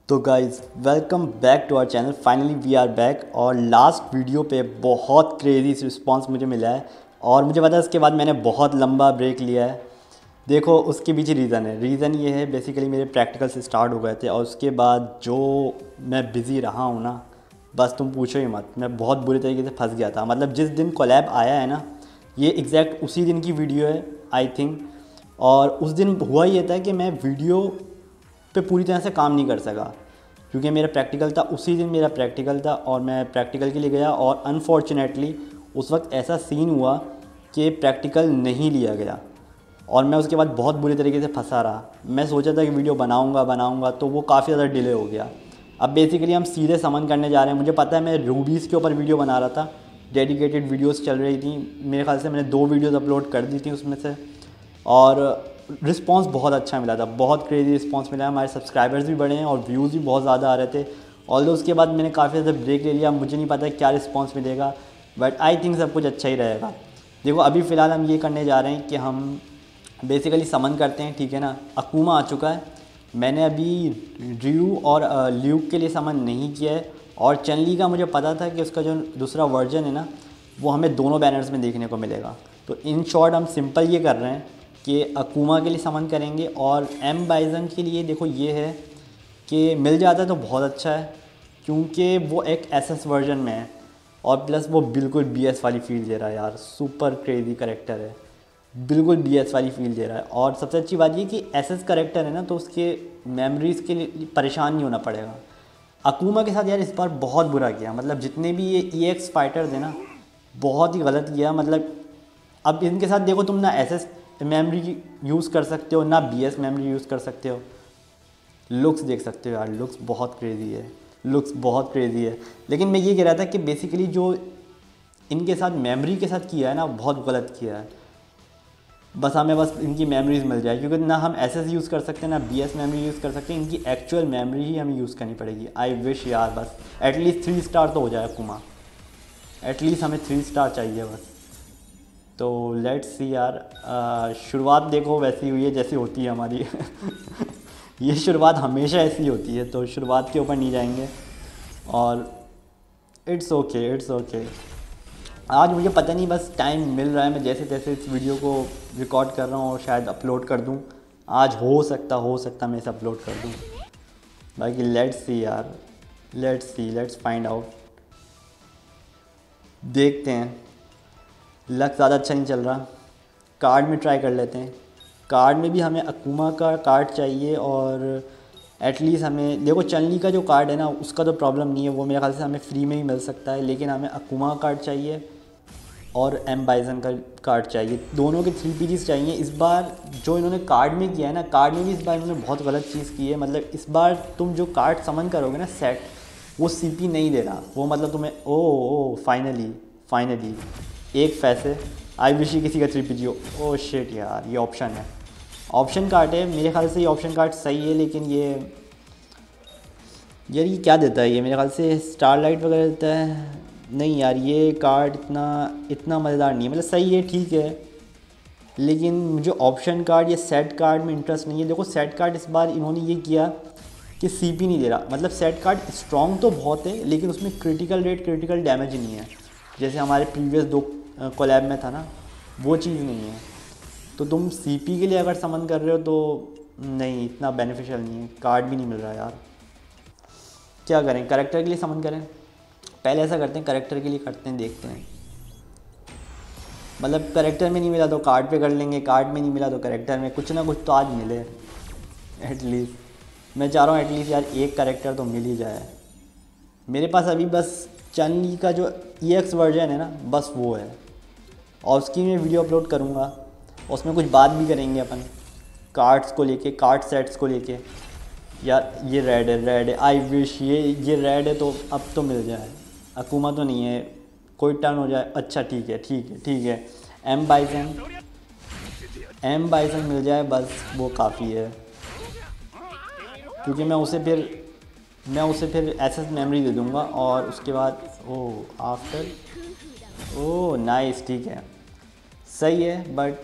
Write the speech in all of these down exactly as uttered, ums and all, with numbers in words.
तो guys welcome back to our channel. Finally we are back और last video पे बहुत क्रेज़ी रिस्पांस मुझे मिला है और मुझे पता है इसके बाद मैंने बहुत लंबा ब्रेक लिया है। देखो उसके पीछे रीज़न है रीज़न ये है बेसिकली मेरे प्रैक्टिकल से स्टार्ट हो गए थे और उसके बाद जो मैं बिज़ी रहा हूँ ना, बस तुम पूछो ही मत। मैं बहुत बुरी तरीके से फंस गया था। मतलब जिस दिन कोलैब आया है ना, ये एग्जैक्ट उसी दिन की वीडियो है आई थिंक। और उस दिन हुआ ये था कि मैं वीडियो पे पूरी तरह से काम नहीं कर सका क्योंकि मेरा प्रैक्टिकल था। उसी दिन मेरा प्रैक्टिकल था और मैं प्रैक्टिकल के लिए गया और अनफॉर्चुनेटली उस वक्त ऐसा सीन हुआ कि प्रैक्टिकल नहीं लिया गया और मैं उसके बाद बहुत बुरी तरीके से फंसा रहा। मैं सोचा था कि वीडियो बनाऊंगा बनाऊंगा तो वो काफ़ी ज़्यादा डिले हो गया। अब बेसिकली हम सीधे समन करने जा रहे हैं। मुझे पता है मैं रूबीज़ के ऊपर वीडियो बना रहा था, डेडिकेटेड वीडियोस चल रही थी। मेरे ख्याल से मैंने दो वीडियोस अपलोड कर दी थी उसमें से और रिस्पांस बहुत अच्छा मिला था, बहुत क्रेज़ी रिस्पांस मिला है। हमारे सब्सक्राइबर्स भी बढ़े हैं और व्यूज़ भी बहुत ज़्यादा आ रहे थे। ऑल्दो उसके बाद मैंने काफ़ी ज़्यादा ब्रेक ले लिया। मुझे नहीं पता क्या रिस्पांस मिलेगा बट आई थिंक सब कुछ अच्छा ही रहेगा। देखो अभी फ़िलहाल हम ये करने जा रहे हैं कि हम बेसिकली समन करते हैं, ठीक है ना। अकूमा आ चुका है। मैंने अभी ड्रू और ल्यूक के लिए समन नहीं किया है और चनली का मुझे पता था कि उसका जो दूसरा वर्जन है ना, वो हमें दोनों बैनर्स में देखने को मिलेगा। तो इन शॉर्ट हम सिंपल ये कर रहे हैं कि अकूमा के लिए समन करेंगे और एम बाइजन के लिए देखो ये है कि मिल जाता है तो बहुत अच्छा है क्योंकि वो एक एसएस वर्जन में है और प्लस वो बिल्कुल बीएस वाली फील दे रहा है यार। सुपर क्रेजी करेक्टर है, बिल्कुल बीएस वाली फील दे रहा है। और सबसे अच्छी बात ये कि एसएस करेक्टर है ना, तो उसके मेमोरीज़ के लिए परेशान नहीं होना पड़ेगा। अकूमा के साथ यार इस बार बहुत बुरा किया। मतलब जितने भी ये ई एक्स फाइटर थे ना, बहुत ही गलत किया। मतलब अब इनके साथ देखो तुम ना एसएस मेमोरी यूज़ कर सकते हो ना बीएस मेमोरी यूज़ कर सकते हो। लुक्स देख सकते हो यार, लुक्स बहुत क्रेज़ी है, लुक्स बहुत क्रेज़ी है। लेकिन मैं ये कह रहा था कि बेसिकली जो इनके साथ मेमोरी के साथ किया है ना, बहुत गलत किया है। बस हमें बस इनकी मेमोरीज़ मिल जाए क्योंकि ना हम एसएस यूज़ कर सकते हैं ना बीएस मेमोरी यूज़ कर सकते हैं। इनकी एक्चुअल मेमोरी ही हमें यूज़ करनी पड़ेगी। आई विश यार बस एटलीस्ट थ्री स्टार तो हो जाए कुमा, एटलीस्ट हमें थ्री स्टार चाहिए बस। तो लेट्स सी यार। शुरुआत देखो वैसी हुई है जैसी होती है हमारी ये शुरुआत हमेशा ऐसी होती है, तो शुरुआत के ऊपर नहीं जाएंगे और इट्स ओके इट्स ओके। आज मुझे पता नहीं बस टाइम मिल रहा है, मैं जैसे तैसे इस वीडियो को रिकॉर्ड कर रहा हूँ और शायद अपलोड कर दूँ। आज हो सकता हो सकता मैं इसे अपलोड कर दूँ। बाकी लेट्स सी यार, let's see let's find out. देखते हैं। लक ज़्यादा अच्छा नहीं चल रहा। कार्ड में ट्राई कर लेते हैं। कार्ड में भी हमें अकूमा का कार्ड चाहिए और एटलीस्ट हमें देखो चनली का जो कार्ड है ना, उसका तो प्रॉब्लम नहीं है, वो मेरे ख्याल से हमें फ्री में ही मिल सकता है। लेकिन हमें अकूमा का कार्ड चाहिए और एम बाइजन का कार्ड चाहिए। दोनों के थ्री पीसीस चाहिए। इस बार जो इन्होंने कार्ड में किया है ना, कार्ड में भी इस बार इन्होंने बहुत गलत चीज़ की है। मतलब इस बार तुम जो कार्ड समन करोगे ना सेट, वो सीपी नहीं दे रहा। वो मतलब तुम्हें ओ ओ फाइनली फाइनली एक पैसे आई विश ही किसी का थ्री पी जी हो। ओ शिट यार, ये ऑप्शन है, ऑप्शन कार्ड है। मेरे ख्याल से ये ऑप्शन कार्ड सही है लेकिन ये यार ये क्या देता है, ये मेरे ख्याल से स्टारलाइट वगैरह देता है। नहीं यार, ये कार्ड इतना इतना मज़ेदार नहीं है। मतलब सही है, ठीक है, लेकिन मुझे ऑप्शन कार्ड या सेट कार्ड में इंटरेस्ट नहीं है। देखो सेट कार्ड इस बार इन्होंने ये किया कि सीपी नहीं दे रहा। मतलब सेट कार्ड स्ट्रॉन्ग तो बहुत है लेकिन उसमें क्रिटिकल रेट क्रिटिकल डैमेज नहीं है, जैसे हमारे प्रीवियस दो कोलैब में था ना, वो चीज़ नहीं है। तो तुम सीपी के लिए अगर समन कर रहे हो तो नहीं, इतना बेनिफिशियल नहीं है। कार्ड भी नहीं मिल रहा यार, क्या करें? करेक्टर के लिए समन करें? पहले ऐसा करते हैं, करेक्टर के लिए करते हैं, देखते हैं। मतलब करेक्टर में नहीं मिला तो कार्ड पे कर लेंगे, कार्ड में नहीं मिला तो करेक्टर में। कुछ ना कुछ तो आज मिले एटलीस्ट। मैं चाह रहा हूँ एटलीस्ट यार एक करेक्टर तो मिल ही जाए। मेरे पास अभी बस चनली का जो ई एक्स वर्जन है ना, बस वो है और उसकी मैं वीडियो अपलोड करूँगा। उसमें कुछ बात भी करेंगे अपन कार्ड्स को लेके, कार्ड सेट्स को लेके। यार ये रेड है, रेड है, आई विश ये ये रेड है तो अब तो मिल जाए। अकूमा तो नहीं है, कोई टर्न हो जाए। अच्छा ठीक है ठीक है ठीक है, एम बाइजन एम बाइजन मिल जाए बस, वो काफ़ी है क्योंकि मैं उसे फिर मैं उसे फिर एसएस मेमोरी दे दूँगा और उसके बाद ओ आफ्टर ओ नाइस, ठीक है, सही है। बट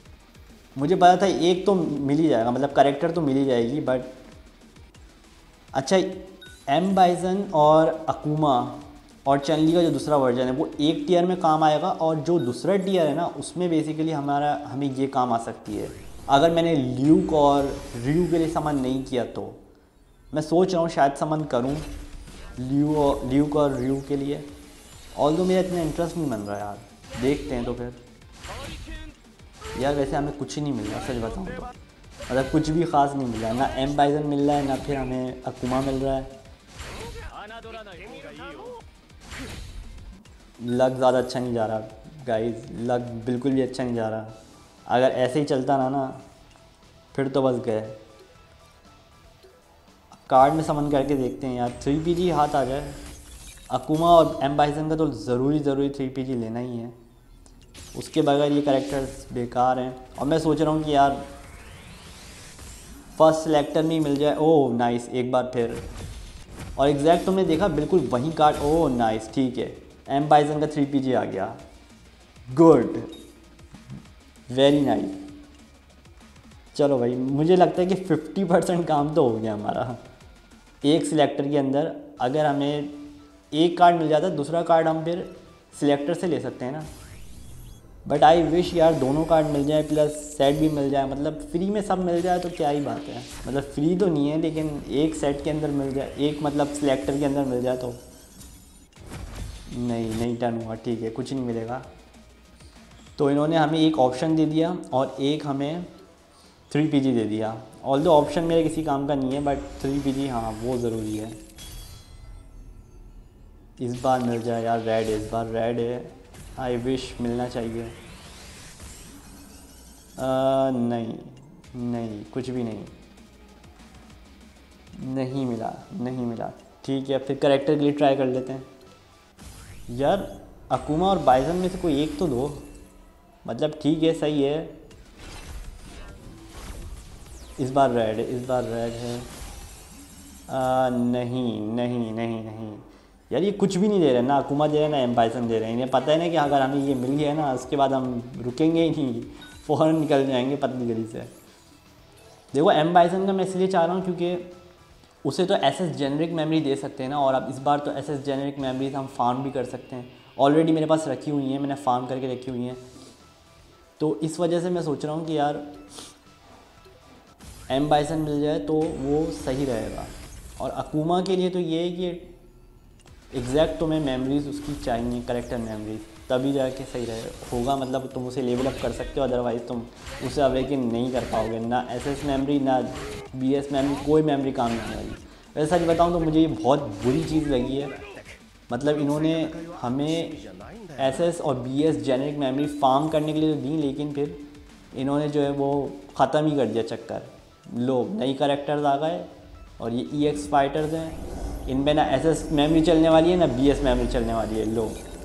मुझे पता था एक तो मिल ही जाएगा, मतलब करेक्टर तो मिल ही जाएगी। बट अच्छा, एम बाइसन और अकुमा और चैनली का जो दूसरा वर्जन है वो एक टीयर में काम आएगा, और जो दूसरा टीयर है ना उसमें बेसिकली हमारा हमें ये काम आ सकती है अगर मैंने ल्यूक और रियू के लिए समन नहीं किया। तो मैं सोच रहा हूँ शायद समन करूँ ल्यू और ल्यूक और रियू के लिए, ऑल्दो मेरा इतना इंटरेस्ट नहीं बन रहा यार, देखते हैं। तो फिर यार वैसे हमें कुछ ही नहीं मिल रहा, सच बताऊँ तो मतलब कुछ भी ख़ास नहीं मिल रहा, ना एम बाइसन मिल रहा है ना फिर हमें अकुमा मिल रहा है। लक ज़्यादा अच्छा नहीं जा रहा गाइस, लक बिल्कुल भी अच्छा नहीं जा रहा। अगर ऐसे ही चलता ना ना फिर तो बस गए। कार्ड में समन करके देखते हैं यार, थ्री पी जी हाथ आ जाए। अकुमा और एम बाइसन का तो ज़रूरी ज़रूरी थ्री पी जी लेना ही है, उसके बगैर ये कैरेक्टर्स बेकार हैं। और मैं सोच रहा हूँ कि यार फर्स्ट सेलेक्टर में मिल जाए। ओह नाइस, एक बार फिर। और एग्जैक्ट तुमने देखा बिल्कुल वही कार्ड। ओह नाइस, ठीक है, एम बाइसन का थ्री पी जी आ गया, गुड, वेरी नाइस। चलो भाई, मुझे लगता है कि फिफ्टी परसेंट काम तो हो गया हमारा। एक सिलेक्टर के अंदर अगर हमें एक कार्ड मिल जाता है, दूसरा कार्ड हम फिर सिलेक्टर से ले सकते हैं ना। बट आई विश यार दोनों कार्ड मिल जाए प्लस सेट भी मिल जाए, मतलब फ्री में सब मिल जाए तो क्या ही बात है। मतलब फ्री तो नहीं है लेकिन एक सेट के अंदर मिल जाए, एक मतलब सिलेक्टर के अंदर मिल जाए तो। नहीं नहीं टर्न हुआ, ठीक है, कुछ नहीं मिलेगा। तो इन्होंने हमें एक ऑप्शन दे दिया और एक हमें थ्री पी जी दे दिया। ऑल्दो ऑप्शन मेरे किसी काम का नहीं है बट थ्री पी जी हाँ वो ज़रूरी है। इस बार मिल जाए यार रेड, इस बार रेड है, आई विश मिलना चाहिए। आ, नहीं नहीं कुछ भी नहीं, नहीं मिला नहीं मिला। ठीक है, फिर करेक्टर के लिए ट्राई कर लेते हैं। यार अकुमा और बाइसन में से कोई एक तो दो, मतलब ठीक है, सही है। इस बार रेड है, इस बार रेड है। आ, नहीं नहीं नहीं नहीं यार, ये कुछ भी नहीं दे रहे ना, अकुमा दे रहे हैं ना एम बाइसन दे रहे हैं। इन्हें पता है ना कि अगर हमें ये मिल गया ना उसके बाद हम रुकेंगे ही नहीं, फ़ौरन निकल जाएंगे पतली गली से। देखो एम बाइसन का मैं इसलिए चाह रहा हूँ क्योंकि उसे तो एस एस जेनरिक मेमोरी दे सकते हैं ना, और अब इस बार तो एस एस जेनरिक मेमोरीज हम फार्म भी कर सकते हैं। ऑलरेडी मेरे पास रखी हुई हैं, मैंने फार्म करके रखी हुई हैं। तो इस वजह से मैं सोच रहा हूँ कि यार एम बाइसन मिल जाए तो वो सही रहेगा। और अकुमा के लिए तो ये है कि एग्जैक्ट तुम्हें मेमोरीज़ उसकी चाहिए, करेक्टर मेमोरीज, तभी जाके सही रहे होगा। मतलब तुम उसे लेवल अप कर सकते हो, अदरवाइज़ तुम उसे अवेकन नहीं कर पाओगे। ना एस एस मेमोरी ना बी एस मेमोरी, कोई मेमोरी काम नहीं आएगी। वैसे सच बताऊँ तो मुझे ये बहुत बुरी चीज़ लगी है। मतलब इन्होंने हमें एस एस और B S generic memory form करने के लिए तो दी, लेकिन फिर इन्होंने जो है वो ख़त्म ही कर दिया चक्कर। लो नई करेक्टर्स आ गए और ये ई एक्स फाइटर्स हैं, इनमें ना एस एस मेमोरी चलने वाली है ना बी एस मेमोरी चलने वाली है। लो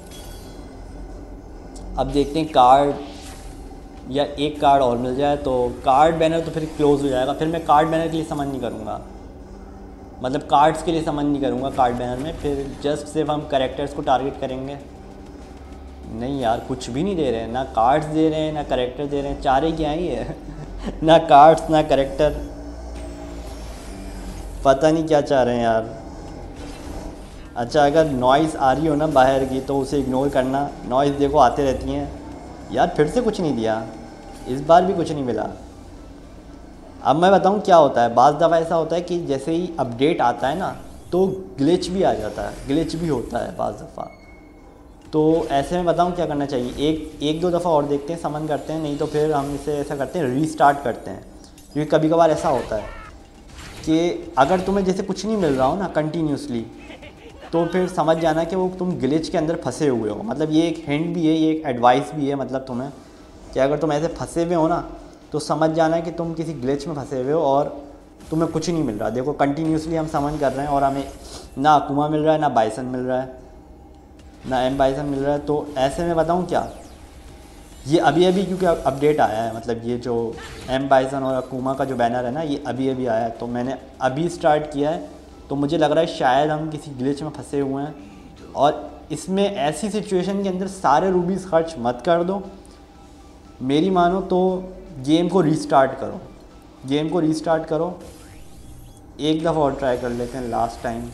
अब देखते हैं कार्ड, या एक कार्ड और मिल जाए तो कार्ड बैनर तो फिर क्लोज हो जाएगा। फिर मैं कार्ड बैनर के लिए समन नहीं करूँगा, मतलब कार्ड्स के लिए समन नहीं करूँगा कार्ड बैनर में, फिर जस्ट सिर्फ हम करेक्टर्स को टारगेट करेंगे। नहीं यार कुछ भी नहीं दे रहे हैं, ना कार्ड्स दे रहे हैं ना करेक्टर दे रहे हैं, चारे क्या ही है ना कार्ड्स ना करेक्टर, पता नहीं क्या चाह रहे हैं यार। अच्छा, अगर नॉइज़ आ रही हो ना बाहर की तो उसे इग्नोर करना, नॉइज़ देखो आते रहती हैं। यार फिर से कुछ नहीं दिया, इस बार भी कुछ नहीं मिला। अब मैं बताऊं क्या होता है, बाज़ दफ़ा ऐसा होता है कि जैसे ही अपडेट आता है ना तो ग्लिच भी आ जाता है, ग्लिच भी होता है बाज़ दफ़ा। तो ऐसे में बताऊं क्या करना चाहिए, एक एक दो दफ़ा और देखते हैं, समन करते हैं, नहीं तो फिर हम इसे ऐसा करते हैं रीस्टार्ट करते हैं। क्योंकि कभी कभार ऐसा होता है कि अगर तुम्हें जैसे कुछ नहीं मिल रहा हो ना कंटिन्यूसली, तो फिर समझ जाना कि वो तुम ग्लिच के अंदर फंसे हुए हो। मतलब ये एक हिंट भी है, ये एक एडवाइस भी है, मतलब तुम्हें कि अगर तुम ऐसे फंसे हुए हो ना तो समझ जाना कि तुम किसी ग्लिच में फंसे हुए हो और तुम्हें कुछ नहीं मिल रहा। देखो कंटिन्यूसली हम समन कर रहे हैं और हमें ना अकुमा मिल रहा है, ना बाइसन मिल रहा है, ना एम बाइसन मिल रहा है। तो ऐसे में बताऊँ क्या, ये अभी अभी क्योंकि अपडेट आया है, मतलब ये जो एम बाइसन और अकुमा का जो बैनर है ना ये अभी अभी आया है, तो मैंने अभी स्टार्ट किया है। तो मुझे लग रहा है शायद हम किसी ग्लिच में फंसे हुए हैं। और इसमें ऐसी सिचुएशन के अंदर सारे रूबीज़ खर्च मत कर दो, मेरी मानो तो गेम को रीस्टार्ट करो, गेम को रीस्टार्ट करो एक दफ़ा और ट्राई कर लेते हैं, लास्ट टाइम।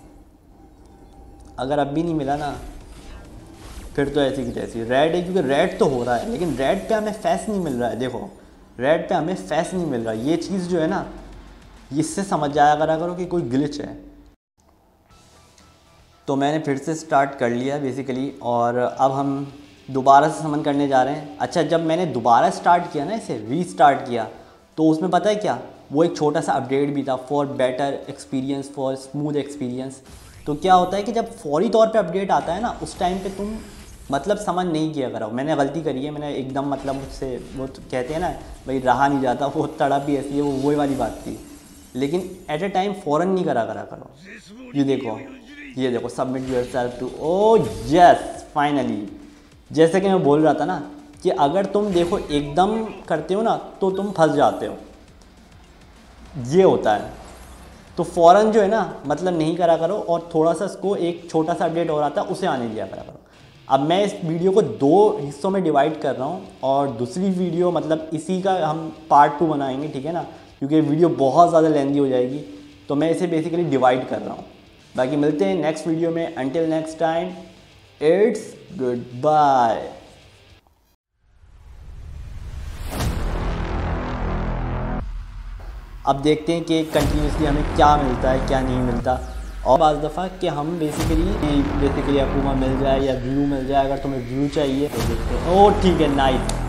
अगर अब भी नहीं मिला ना फिर तो ऐसी की तैसी रेड है, क्योंकि रेड तो हो रहा है लेकिन रेड पे हमें फैस नहीं मिल रहा है। देखो रेड पे हमें फैस नहीं मिल रहा, ये चीज़ जो है ना इससे समझ जाया करा करो कि कोई ग्लिच है। तो मैंने फिर से स्टार्ट कर लिया बेसिकली, और अब हम दोबारा से समन करने जा रहे हैं। अच्छा, जब मैंने दोबारा स्टार्ट किया ना, इसे रीस्टार्ट किया, तो उसमें पता है क्या, वो एक छोटा सा अपडेट भी था for better experience, for smooth experience. तो क्या होता है कि जब फौरी तौर पे अपडेट आता है ना, उस टाइम पे तुम मतलब समन नहीं किया करो। मैंने गलती करी है, मैंने एकदम मतलब मुझसे वो तो कहते हैं ना भाई रहा नहीं जाता, वो तड़प भी ऐसी है, वो वही वाली बात थी। लेकिन एट ए टाइम फ़ौरन नहीं करा करा करो। ये देखो ये देखो submit your self to, oh yes finally. जैसे कि मैं बोल रहा था ना कि अगर तुम देखो एकदम करते हो ना तो तुम फंस जाते हो, ये होता है। तो फ़ौरन जो है ना मतलब नहीं करा करो, और थोड़ा सा इसको एक छोटा सा अपडेट और आता है उसे आने दिया करा करो। अब मैं इस वीडियो को दो हिस्सों में डिवाइड कर रहा हूँ, और दूसरी वीडियो मतलब इसी का हम पार्ट टू बनाएंगे, ठीक है ना, क्योंकि वीडियो बहुत ज़्यादा लेंदी हो जाएगी। तो मैं इसे बेसिकली डिवाइड कर रहा हूँ। बाकी मिलते हैं नेक्स्ट वीडियो में, until next time it's goodbye. अब देखते हैं कि कंटिन्यूसली हमें क्या मिलता है क्या नहीं मिलता। और बाज़ दफ़ा कि हम बेसिकली बेसिकली अपूमा मिल जाए या व्यू मिल जाए, अगर तुम्हें व्यू चाहिए तो देखते हैं। ओ ठीक है, नाइस।